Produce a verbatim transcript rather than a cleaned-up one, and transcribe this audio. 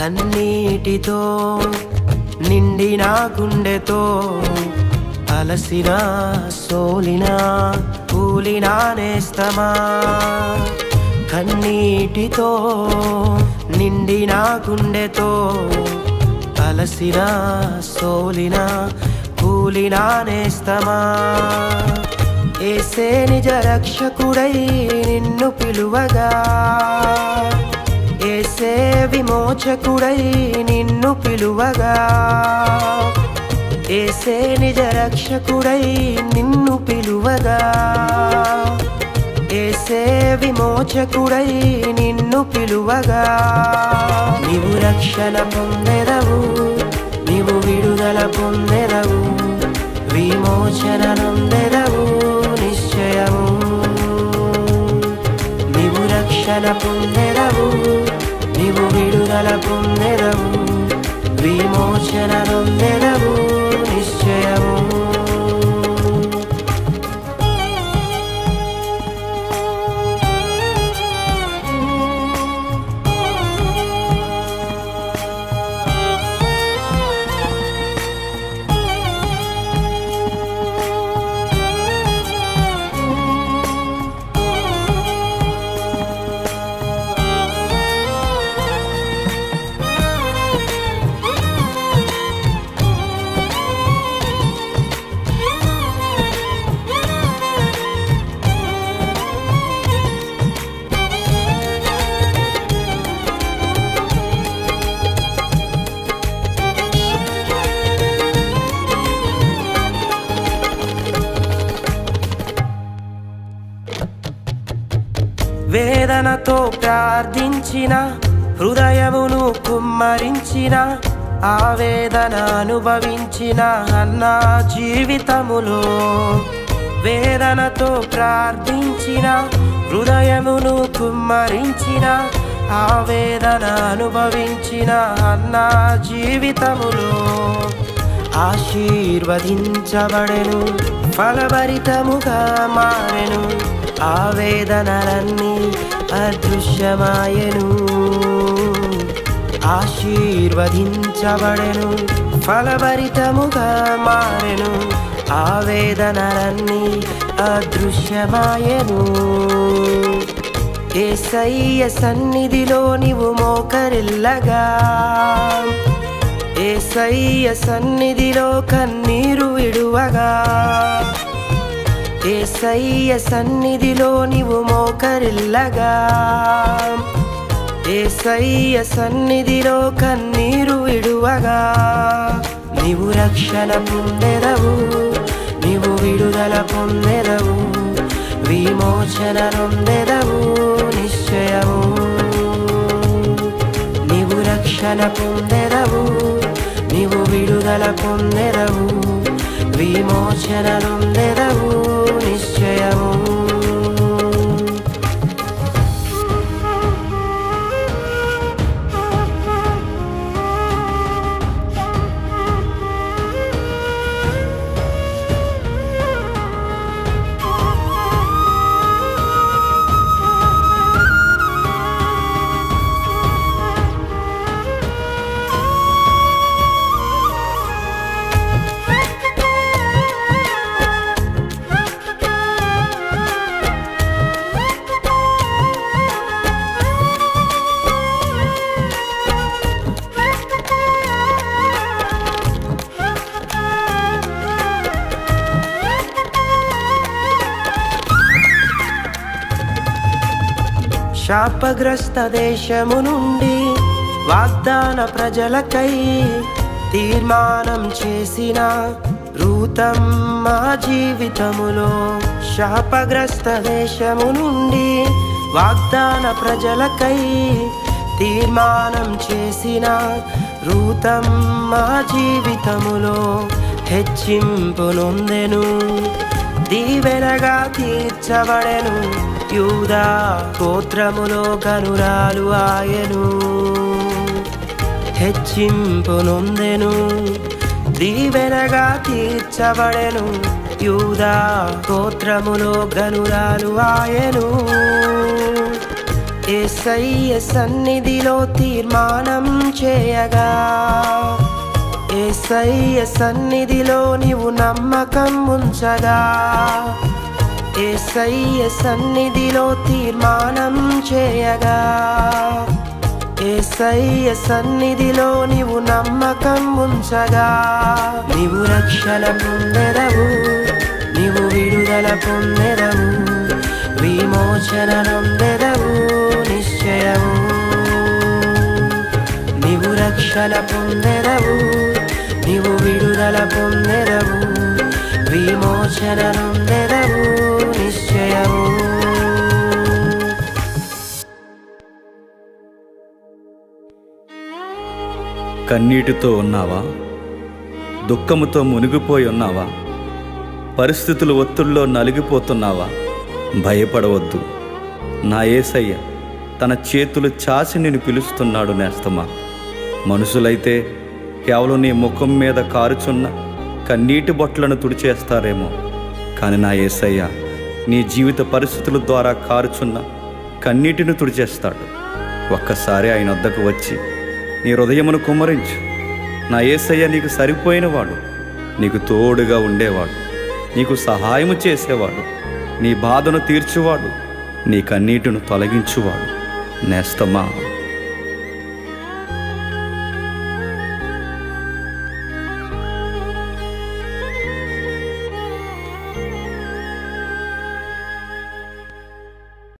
కన్నీటితో నిండిన గుండెతో అలసిన సోలిన కూలిన నేస్తమా కన్నీటితో నిండిన గుండెతో అలసిన సోలిన కూలిన నేస్తమా యేసే నిజ రక్షకుడై నిన్ను పిలువగా యేసే విమోచకుడై నిన్ను పిలువగా యేసే నిజ రక్షకుడై నిన్ను పిలువగా యేసే విమోచకుడై నిన్ను పిలువగా నీవు రక్షణ పొందెదవు నీవు విడుదల పొందెదవు విమోచన నొందెదవు నిశ్చయము నీవు రక్షణ పొందెదవు నీవు విడుదల పొందెదవు విమోచన నొందెదవు నిశ్చయము వేదనతో ప్రార్థించిన హృదయమును కుమ్మరించిన ఆవేదన అనుభవించిన అన్నా జీవితములో వేదనతో ప్రార్థించిన హృదయమును కుమ్మరించిన ఆవేదన అనుభవించిన అన్నా జీవితములో ఆశీర్వదించబడెను ఫలభరితముగా మారెను ఆవేదనలన్నీ అదృశ్యమాయెను ఆశీర్వదించబడెను ఫలభరితముగా మారెను ఆవేదనలన్నీ అదృశ్యమాయెను యేసయ్య సన్నిధిలో నీవు మోకరిల్లగా యేసయ్య సన్నిధిలో కన్నీరు విడువగా యేసయ్య సన్నిధిలో నీవు మోకరిల్లగా యేసయ్య సన్నిధిలో కన్నీరు విడువగా నీవు రక్షణ పొందెదవు నీవు విడుదల పొందెదవు విమోచన నొందెదవు నిశ్చయము నీవు రక్షణ పొందెదవు నీవు విడుదల పొందెదవు విమోచన నొందెదవు నిశ్చయము శాపగ్రస్త దేశము నుండి వాగ్దాన ప్రజలకై తీర్మానం చేసిన రూతమ్మ జీవితములో శాపగ్రస్త దేశము నుండి వాగ్దాన ప్రజలకై తీర్మానం చేసిన రూతమ్మ జీవితములో హెచ్చింపు నొందెను దీవెనగా తీర్చబడెను యూదా గోత్రములో కనురాలు ఆయను హెచ్చింపు నొందెను దీవెనగా తీర్చబడెను యూదా గోత్రములో గనురాలు ఆయను యేసయ్య సన్నిధిలో తీర్మానం చేయగా, యేసయ్య సన్నిధిలో నీవు నమ్మకం ఉంచగా, యేసయ్య సన్నిధిలో తీర్మానం చేయగా, యేసయ్య సన్నిధిలో నీవు నమ్మకం ఉంచగా, నీవు రక్షణ పొందెదవు, నీవు విడుదల పొందెదవు, విమోచన నొందెదవు నిశ్చయము. నీవు రక్షణ పొందెదవు, నీవు విడుదల పొందెదవు, విమోచన నొందెదవు నిశ్చయము. కన్నీటితో ఉన్నావా? దుఃఖముతో మునిగిపోయి ఉన్నావా? పరిస్థితుల ఒత్తిడిలో నలిగిపోతున్నావా? భయపడవద్దు. నా యేసయ్య తన చేతులు చాచి నిన్ను పిలుస్తున్నాడు నేస్తమా. మనుషులైతే కేవలం నీ ముఖం మీద కారుచున్న కన్నీటి బొట్లను తుడిచేస్తారేమో, కానీ నా యేసయ్య నీ జీవిత పరిస్థితుల ద్వారా కారుచున్న కన్నీటిని తుడిచేస్తాడు. ఒక్కసారి ఆయన వద్దకు వచ్చి నీ హృదయమును కుమ్మరించు. నా యేసయ్య నీకు సరిపోయినవాడు, నీకు తోడుగా ఉండేవాడు, నీకు సహాయము చేసేవాడు, నీ బాధను తీర్చువాడు, నీ కన్నీటిని తొలగించువాడు. నేస్తమా,